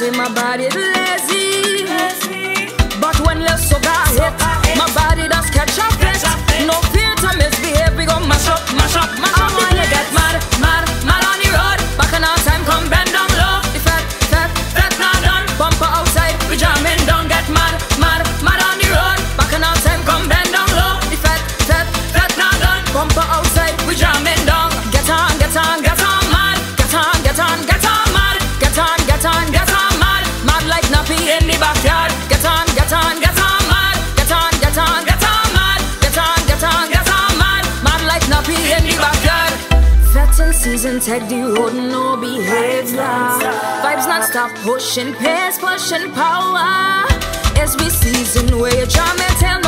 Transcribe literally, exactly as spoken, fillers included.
say my body lazy, but when the soca hit, my body does catch up it. No fear to misbehave, we go mash up, mash up, mash up. Oh, you get mad, mad, mad on the road. Back in our time, come bend down low. The fat, fat, fat not done. Bumper outside, we jamming down. Get mad, mad, mad on the road. Back in our time, come bend down low. The fat, fat, fat not done. Bumper outside, we jamming down. Get on, get on, get on, mad. Get on, get on, get on, mad. Get on, get on, get on, mad. Mad like nappy in the backyard. Get on, get on, get on, mad. Get on, get on, get on, mad. Get on, get on, get on, mad. Mad like nappy in the backyard. Fetting season, take the road, no behavior. Vibes not stop pushing, pace, pushing power. As we season where you jam it, tell